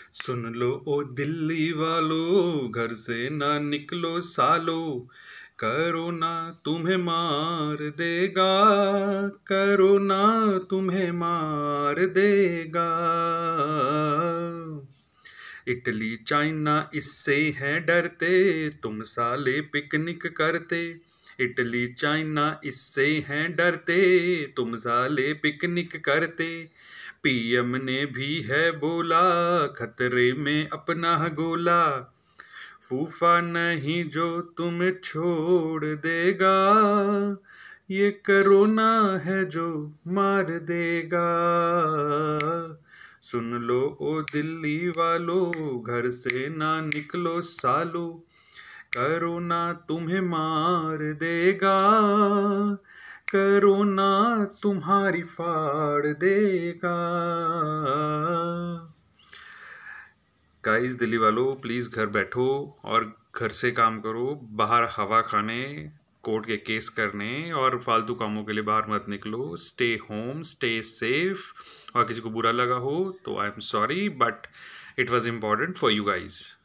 सुन लो ओ दिल्ली वालों, घर से ना निकलो सालो, कोरोना तुम्हें मार देगा, कोरोना तुम्हें मार देगा। इटली चाइना इससे हैं डरते, तुम साले पिकनिक करते। इटली चाइना इससे हैं डरते, तुम साले पिकनिक करते। पीएम ने भी है बोला, खतरे में अपना गोला, फूफा नहीं जो तुम्हें छोड़ देगा, ये कोरोना है जो मार देगा। सुन लो ओ दिल्ली वालों, घर से ना निकलो सालो, कोरोना तुम्हें मार देगा, कोरोना तुम्हारी फाड़ देगा। गाइस, दिल्ली वालों प्लीज़ घर बैठो और घर से काम करो, बाहर हवा खाने, कोर्ट के केस करने और फालतू कामों के लिए बाहर मत निकलो। Stay home, stay safe. और किसी को बुरा लगा हो तो I am sorry, but it was important for you guys.